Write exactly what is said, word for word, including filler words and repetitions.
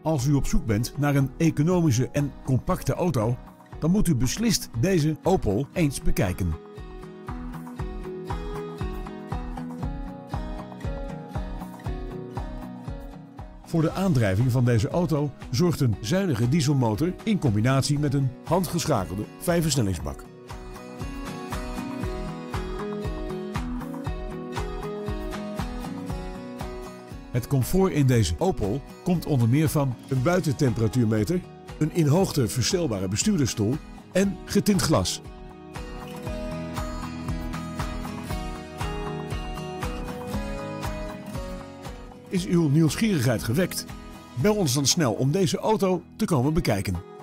Als u op zoek bent naar een economische en compacte auto, dan moet u beslist deze Opel eens bekijken. Voor de aandrijving van deze auto zorgt een zuinige dieselmotor in combinatie met een handgeschakelde vijfversnellingsbak. Het comfort in deze Opel komt onder meer van een buitentemperatuurmeter, een in hoogte verstelbare bestuurdersstoel en getint glas. Is uw nieuwsgierigheid gewekt? Bel ons dan snel om deze auto te komen bekijken.